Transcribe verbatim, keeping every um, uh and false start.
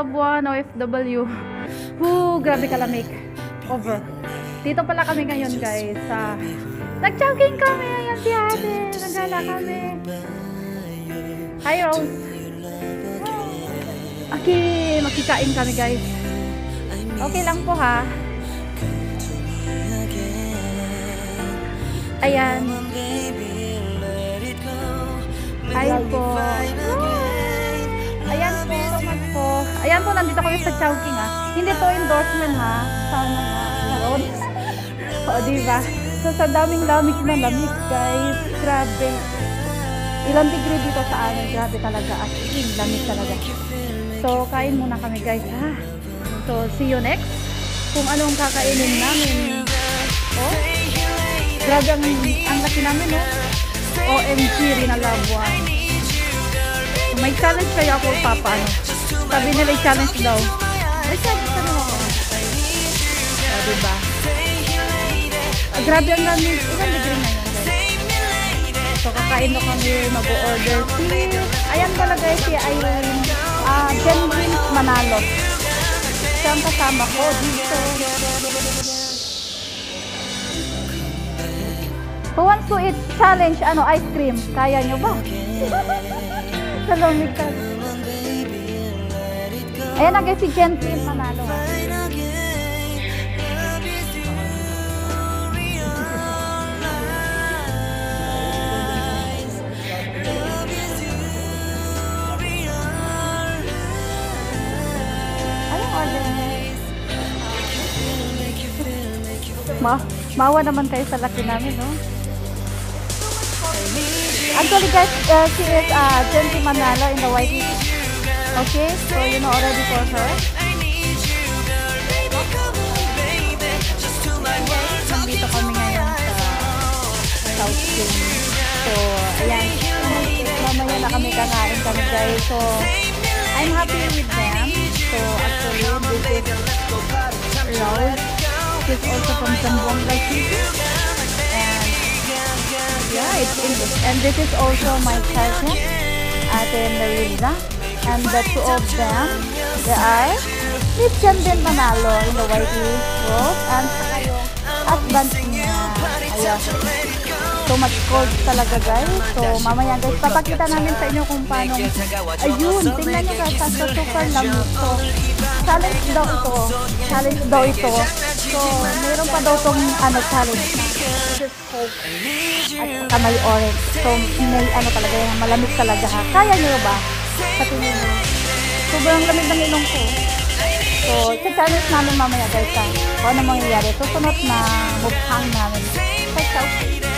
Labuan, O F W. Woo, grabe kalamig. Over. Dito pala kami ngayon guys. Sa nag-chowking kami. Ayan si ate. Nagala kami. Hi Rose. Okay, makikain kami guys. Okay lang po ha. Ayan. Hi po. Ayan po, so much po. Ayan po, nandito kami sa Chowking ha. Hindi to endorsement ha. Sana na road. O diba? So sa daming lamig na lamig guys. Grabe. Ilang degree dito sa amin. Grabe talaga. As in, lamig talaga. So kain muna kami guys ha. So see you next. Kung anong kakainin namin. Oh. Grabe ang, ang laki namin no. O M G rin na Labuan. May challenge kaya ako papaano. Sabi nila i-challenge daw. May challenge ka naman ako. O diba? Ah, grabe ang lamig. Ilang degree na yan guys. So kakain na kami mag-order. Si, ayan pala guys si Irene. Uh, Jenwin Manalo. Siya ang kasama ko dito. Who wants to eat challenge, ano, ice cream? Kaya nyo ba? Sa lamig ka. Ayan na guys, si Jenwin Manalo. Anong order mo? Ma Mawa naman kayo sa laki namin, no? Actually guys, uh, she is uh, Jenwin Manalo in the white. Okay, so you know already for her. Nandito kami ngayon sa Chowking. So, ayan. Mamaya na kami kakain kami guys. So, I'm happy with them. So, actually, this is Rose. She's also from Zamboanga City. Yeah, it's English. And this is also my cousin, Ate Marisa. And the two of them, they are Miss Jenwin Manalo in the white rose. And saka yung husband niya. Ayan. So much cold talaga guys. So mamaya guys, papakita namin sa inyo kung paano. Ayun, tingnan nyo guys, sa super lamig. So, challenge daw ito. Challenge daw ito. So, mayroon pa daw itong ano, challenge. This is hope. At saka may orange. So, may ano talaga yan, malamig talaga ha. Kaya nyo ba? Sa tingin nyo. Sobrang lamig ng ilong ko. So, challenge namin mamaya guys ha. Kung ano mangyayari. Susunod na mukbang namin. Sa Chowking.